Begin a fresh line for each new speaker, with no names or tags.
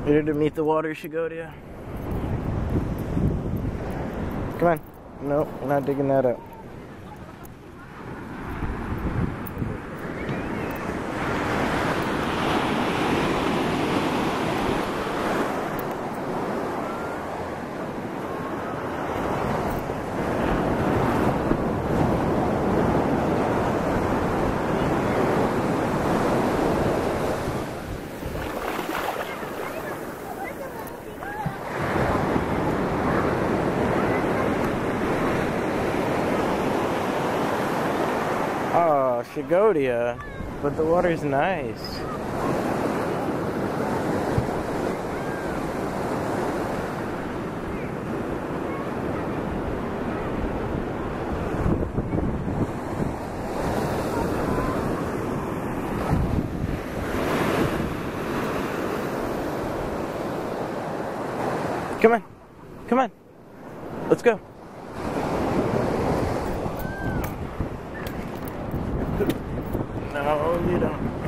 Ready to meet the water, Shagodia? Come on. Nope, we're not digging that up. Oh, Shagodia, but the water's nice. Come on, come on, let's go. No, you don't.